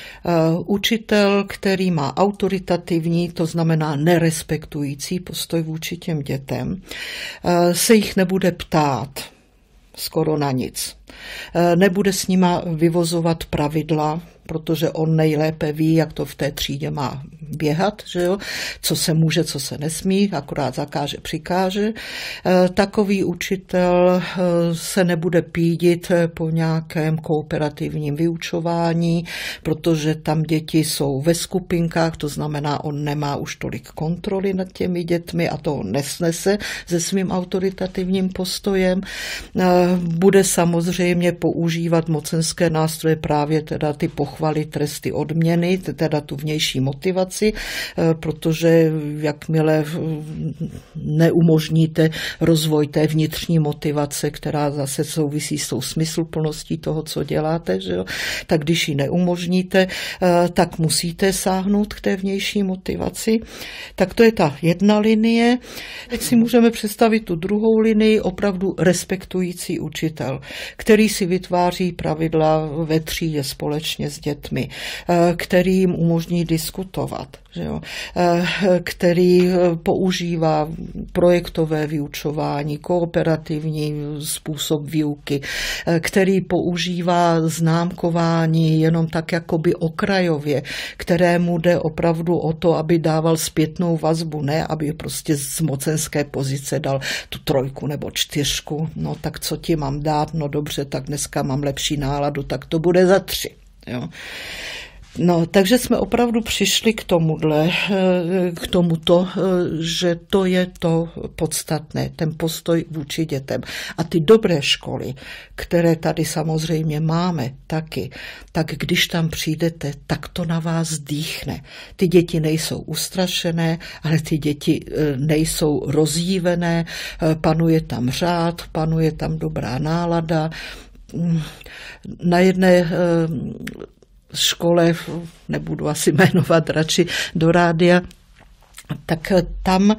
Učitel, který má autoritativní, to znamená nerespektující postoj vůči těm dětem, se jich nebude ptát skoro na nic. Nebude s nima vyvozovat pravidla, protože on nejlépe ví, jak to v té třídě má běhat, že jo? Co se může, co se nesmí, akorát zakáže, přikáže. Takový učitel se nebude pídit po nějakém kooperativním vyučování, protože tam děti jsou ve skupinkách, to znamená, on nemá už tolik kontroly nad těmi dětmi a to nesnese se svým autoritativním postojem. Bude samozřejmě používat mocenské nástroje, právě teda ty pochvaly, tresty, odměny, teda tu vnější motivaci, protože jakmile neumožníte rozvoj té vnitřní motivace, která zase souvisí s tou smysluplností toho, co děláte, že jo? Tak když ji neumožníte, tak musíte sáhnout k té vnější motivaci. Tak to je ta jedna linie. Teď si můžeme představit tu druhou linii, opravdu respektující učitel, který si vytváří pravidla ve třídě společně s dětmi, který jim umožní diskutovat, že jo? Který používá projektové vyučování, kooperativní způsob výuky, který používá známkování jenom tak jakoby okrajově, kterému jde opravdu o to, aby dával zpětnou vazbu, ne aby prostě z mocenské pozice dal tu trojku nebo čtyřku, no tak co ti mám dát, no dobře, tak dneska mám lepší náladu, tak to bude za tři. Jo. No, takže jsme opravdu přišli k tomuhle, k tomuto, že to je to podstatné, ten postoj vůči dětem. A ty dobré školy, které tady samozřejmě máme taky, tak když tam přijdete, tak to na vás dýchne. Ty děti nejsou ustrašené, ale ty děti nejsou rozjívené, panuje tam řád, panuje tam dobrá nálada. Na jedné škole, nebudu asi jmenovat radši do rádia, tak tam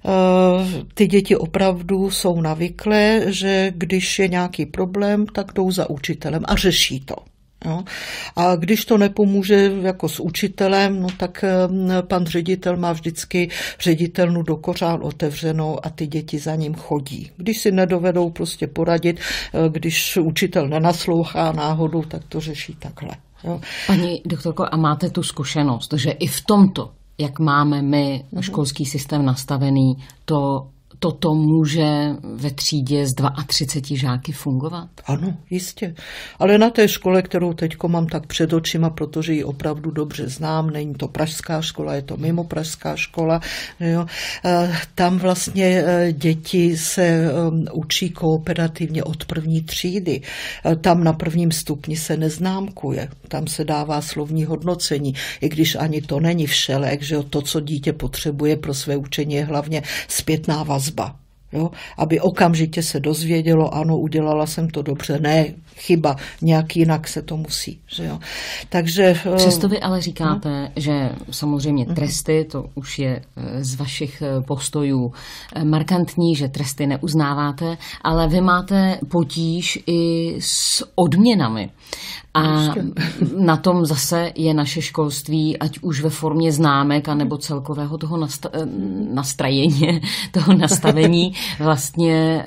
ty děti opravdu jsou navyklé, že když je nějaký problém, tak jdou za učitelem a řeší to. Jo. A když to nepomůže jako s učitelem, no tak pan ředitel má vždycky ředitelnu do kořán otevřenou a ty děti za ním chodí. Když si nedovedou prostě poradit, když učitel nenaslouchá náhodou, tak to řeší takhle. Jo. Paní doktorko, a máte tu zkušenost, že i v tomto, jak máme my školský systém nastavený, to toto může ve třídě s třiceti dvěma žáky fungovat? Ano, jistě. Ale na té škole, kterou teďko mám tak před očima, protože ji opravdu dobře znám, není to pražská škola, je to mimo pražská škola, jo. Tam vlastně děti se učí kooperativně od první třídy. Tam na prvním stupni se neznámkuje, tam se dává slovní hodnocení, i když ani to není všelek, že to, co dítě potřebuje pro své učení, je hlavně zpětná vazba. Jo? Aby okamžitě se dozvědělo, ano, udělala jsem to dobře, ne, chyba, nějak jinak se to musí. Že jo? Takže, přesto vy ale říkáte, no? že samozřejmě tresty, to už je z vašich postojů markantní, že tresty neuznáváte, ale vy máte potíž i s odměnami. A na tom zase je naše školství, ať už ve formě známek, anebo celkového toho nasta- nastrajení, toho nastavení, vlastně,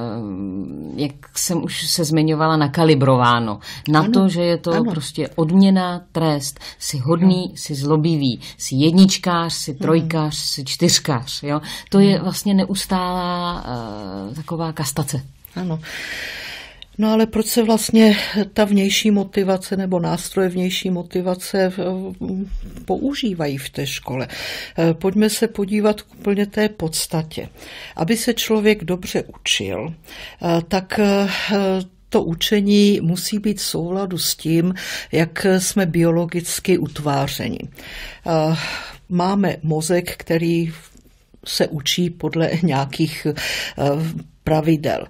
jak jsem už se zmiňovala, nakalibrováno. Na ano, to, že je to ano. prostě odměna, trest, jsi hodný, ano. jsi zlobivý, jsi jedničkář, jsi trojkář, jsi čtyřkář. Jo? To je vlastně neustálá uh, taková kastace. Ano. No ale proč se vlastně ta vnější motivace nebo nástroje vnější motivace používají v té škole? Pojďme se podívat k úplně té podstatě. Aby se člověk dobře učil, tak to učení musí být v souladu s tím, jak jsme biologicky utvářeni. Máme mozek, který se učí podle nějakých pravidel.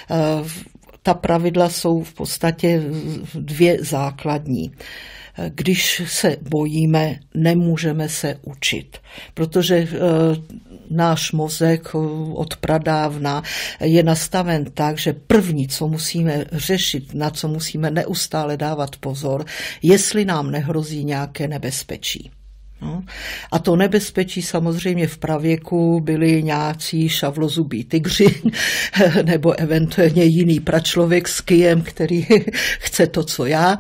Ta pravidla jsou v podstatě dvě základní. Když se bojíme, nemůžeme se učit, protože náš mozek od pradávna je nastaven tak, že první, co musíme řešit, na co musíme neustále dávat pozor, jestli nám nehrozí nějaké nebezpečí. No. A to nebezpečí samozřejmě v pravěku byli nějací šavlozubí tygři nebo eventuálně jiný pračlověk s kyjem, který chce to, co já.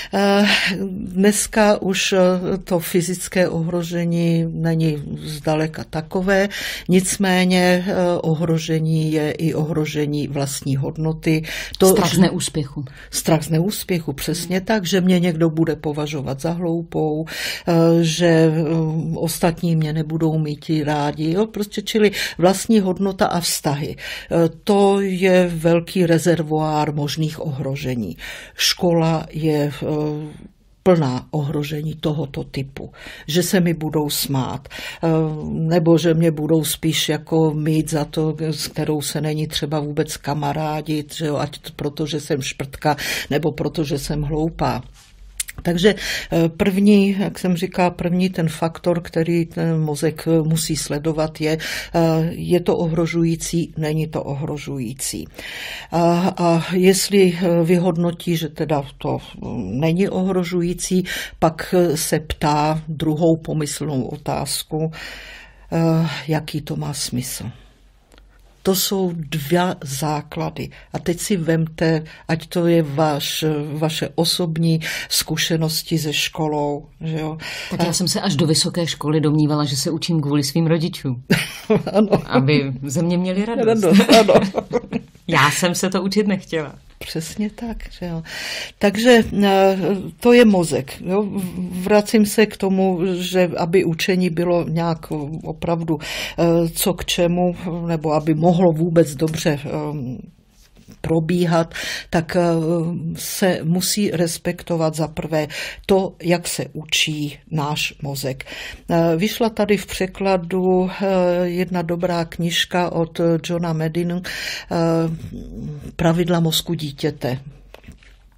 Dneska už to fyzické ohrožení není zdaleka takové, nicméně ohrožení je i ohrožení vlastní hodnoty. To, strach z neúspěchu. Strach z neúspěchu, přesně tak, že mě někdo bude považovat za hloupou, že ostatní mě nebudou mít rádi. Jo? Prostě čili vlastní hodnota a vztahy. To je velký rezervoár možných ohrožení. Škola je plná ohrožení tohoto typu. Že se mi budou smát, nebo že mě budou spíš jako mít za to, s kterou se není třeba vůbec kamarádit, že jo? Ať to proto, že jsem šprtka, nebo proto, že jsem hloupá. Takže první, jak jsem říkala, první ten faktor, který ten mozek musí sledovat, je, je to ohrožující, není to ohrožující. A, a jestli vyhodnotí, že teda to není ohrožující, pak se ptá druhou pomyslnou otázku, jaký to má smysl. To jsou dva základy. A teď si vemte, ať to je vaš, vaše osobní zkušenosti se školou. Že jo? Tak já jsem se až do vysoké školy domnívala, že se učím kvůli svým rodičům. Ano. Aby ze mě měli radost. radost ano. Já jsem se to učit nechtěla. Přesně tak. Že jo. Takže to je mozek. Jo. Vracím se k tomu, že aby učení bylo nějak opravdu co k čemu, nebo aby mohlo vůbec dobře probíhat, tak se musí respektovat za prvé to, jak se učí náš mozek. Vyšla tady v překladu jedna dobrá knižka od Johna Medina Pravidla mozku dítěte.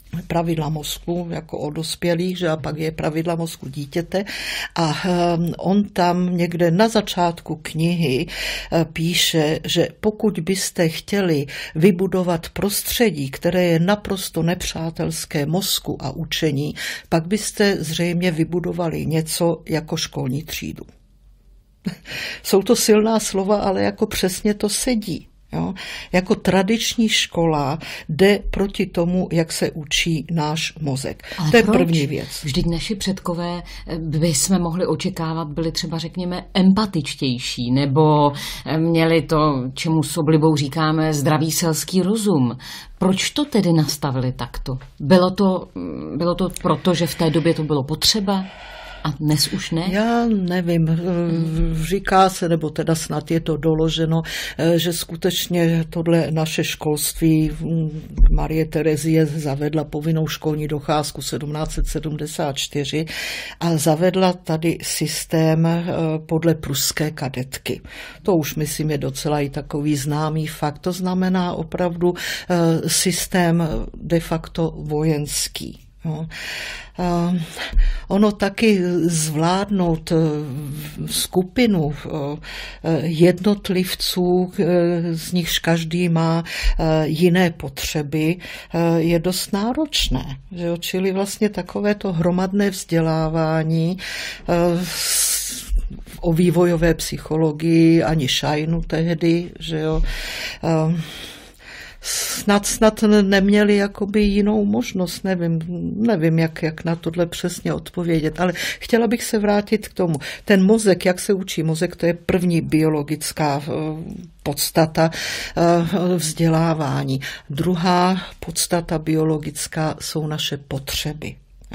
pravidla mozku, jako o dospělých, že a pak je pravidla mozku dítěte. A on tam někde na začátku knihy píše, že pokud byste chtěli vybudovat prostředí, které je naprosto nepřátelské mozku a učení, pak byste zřejmě vybudovali něco jako školní třídu. Jsou to silná slova, ale jako přesně to sedí. Jo? Jako tradiční škola jde proti tomu, jak se učí náš mozek. Ale to je proč? První věc. Vždyť naši předkové by jsme mohli očekávat, byli třeba řekněme empatičtější, nebo měli to, čemu s oblibou říkáme, zdravý selský rozum. Proč to tedy nastavili takto? Bylo to, bylo to proto, že v té době to bylo potřeba? A dnes už ne? Já nevím, říká se, nebo teda snad je to doloženo, že skutečně tohle naše školství, Marie Terezie zavedla povinnou školní docházku sedmnáct set sedmdesát čtyři a zavedla tady systém podle pruské kadetky. To už myslím je docela i takový známý fakt. To znamená opravdu systém de facto vojenský. No. Uh, ono taky zvládnout skupinu uh, jednotlivců, uh, z nichž každý má uh, jiné potřeby, uh, je dost náročné. Že jo? Čili vlastně takové to hromadné vzdělávání uh, o vývojové psychologii ani šajnu tehdy, že jo, uh, Snad, snad neměli jakoby jinou možnost, nevím, nevím jak, jak na tohle přesně odpovědět, ale chtěla bych se vrátit k tomu. Ten mozek, jak se učí mozek, to je první biologická podstata vzdělávání. Druhá podstata biologická jsou naše potřeby.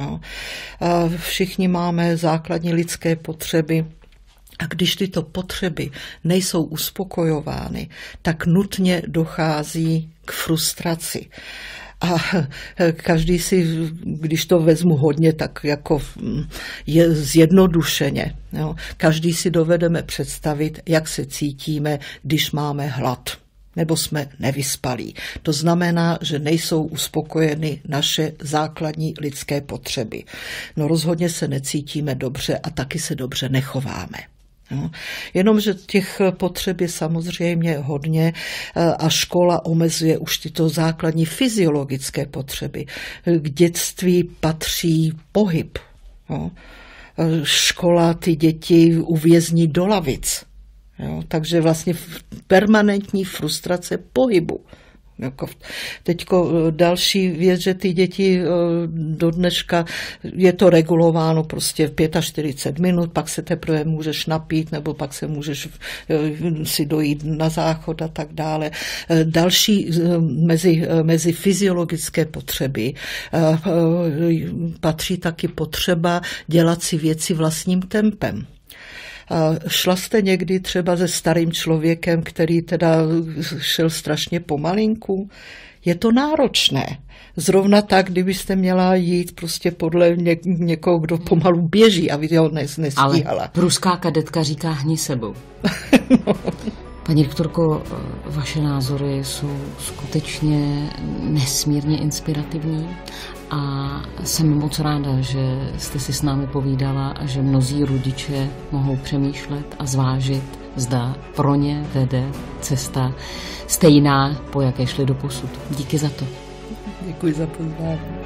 Všichni máme základní lidské potřeby. A když tyto potřeby nejsou uspokojovány, tak nutně dochází k frustraci. A každý si, když to vezmu hodně, tak jako je zjednodušeně. Jo. Každý si dovedeme představit, jak se cítíme, když máme hlad. Nebo jsme nevyspalí. To znamená, že nejsou uspokojeny naše základní lidské potřeby. No rozhodně se necítíme dobře a taky se dobře nechováme. No, jenomže těch potřeb je samozřejmě hodně a škola omezuje už tyto základní fyziologické potřeby. K dětství patří pohyb. No. Škola ty děti uvězní do lavic. Jo, takže vlastně permanentní frustrace pohybu. Jako teďko další věc, že ty děti do dneška je to regulováno prostě čtyřicet pět minut, pak se teprve můžeš napít, nebo pak se můžeš si dojít na záchod a tak dále. Další mezi, mezi fyziologické potřeby patří taky potřeba dělat si věci vlastním tempem. Šla jste někdy třeba se starým člověkem, který teda šel strašně pomalinku? Je to náročné. Zrovna tak, kdybyste měla jít prostě podle ně, někoho, kdo pomalu běží a vy ho nestíhala. Ale pruská kadetka říká hni sebou. No. Paní rektorko, vaše názory jsou skutečně nesmírně inspirativní a jsem moc ráda, že jste si s námi povídala a že mnozí rodiče mohou přemýšlet a zvážit, zda pro ně vede cesta stejná, po jaké šli doposud. Díky za to. Děkuji za pozvání.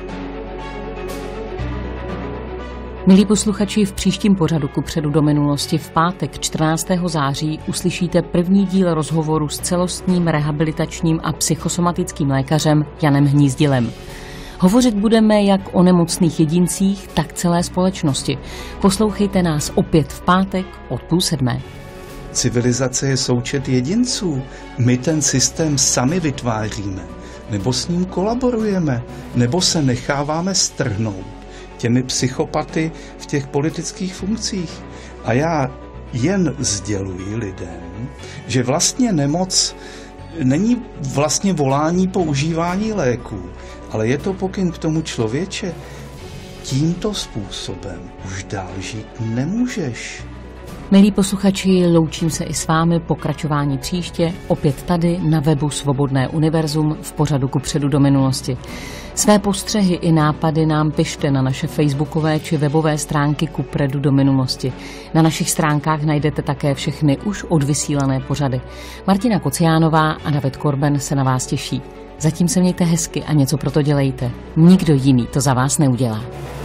Milí posluchači, v příštím pořadu Kupředu do minulosti v pátek čtrnáctého září uslyšíte první díl rozhovoru s celostním rehabilitačním a psychosomatickým lékařem Janem Hnízdilem. Hovořit budeme jak o nemocných jedincích, tak celé společnosti. Poslouchejte nás opět v pátek od půl sedmé. Civilizace je součet jedinců. My ten systém sami vytváříme. Nebo s ním kolaborujeme, nebo se necháváme strhnout těmi psychopaty v těch politických funkcích. A já jen sděluji lidem, že vlastně nemoc není vlastně volání po užívání léků, ale je to pokyn k tomu člověče. Tímto způsobem už dál žít nemůžeš. Milí posluchači, loučím se i s vámi, pokračování příště, opět tady na webu Svobodné univerzum v pořadu Kupředu do minulosti. Své postřehy i nápady nám pište na naše facebookové či webové stránky Kupředu do minulosti. Na našich stránkách najdete také všechny už odvysílané pořady. Martina Kociánová a David Korben se na vás těší. Zatím se mějte hezky a něco pro to dělejte. Nikdo jiný to za vás neudělá.